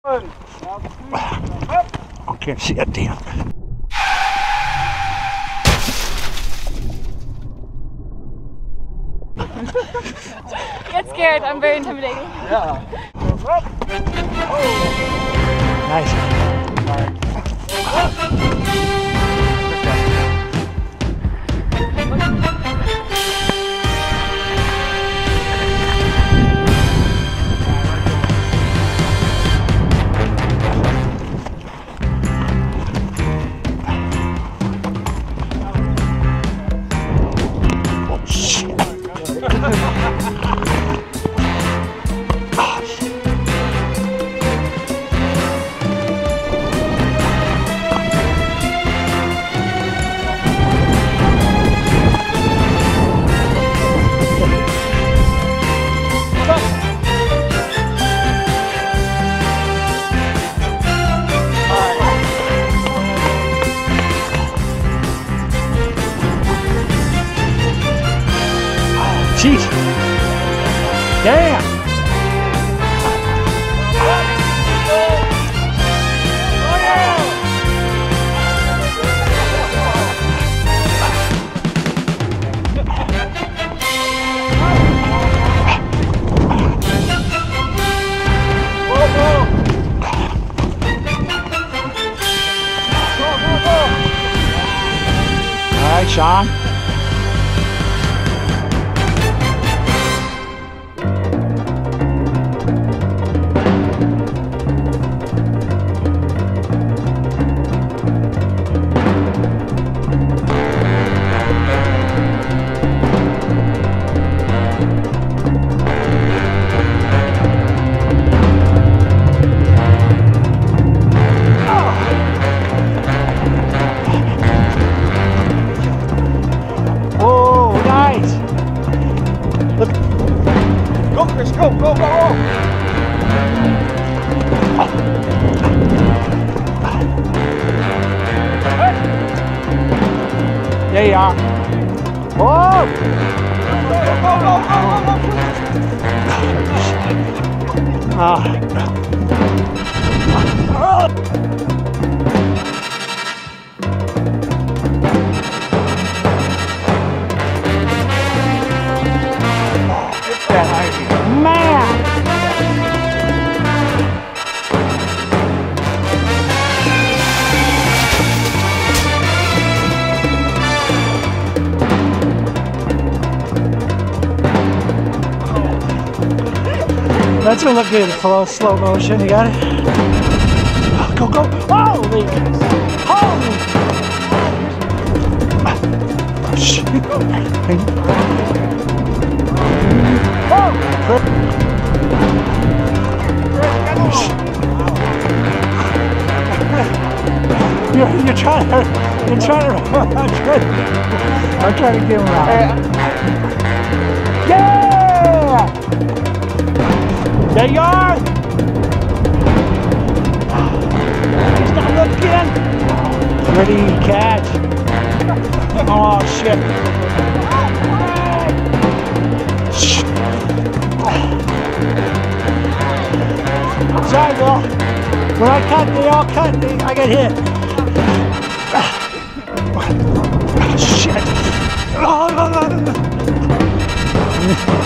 I can't see a damn. Get scared, I'm very intimidating. Yeah. Jeez. Damn. All right, Sean. Go, Chris, go, go, go! There you are. Whoa! That's gonna look good in slow motion. You got it? Oh, go, go! Holy! Holy! Oh, shit! You're trying to. I'm trying to get him around. Yeah! There you are! He's not looking! Pretty catch! Oh shit! Sorry, Bill. When I cut, they all cut. I got hit. Shit!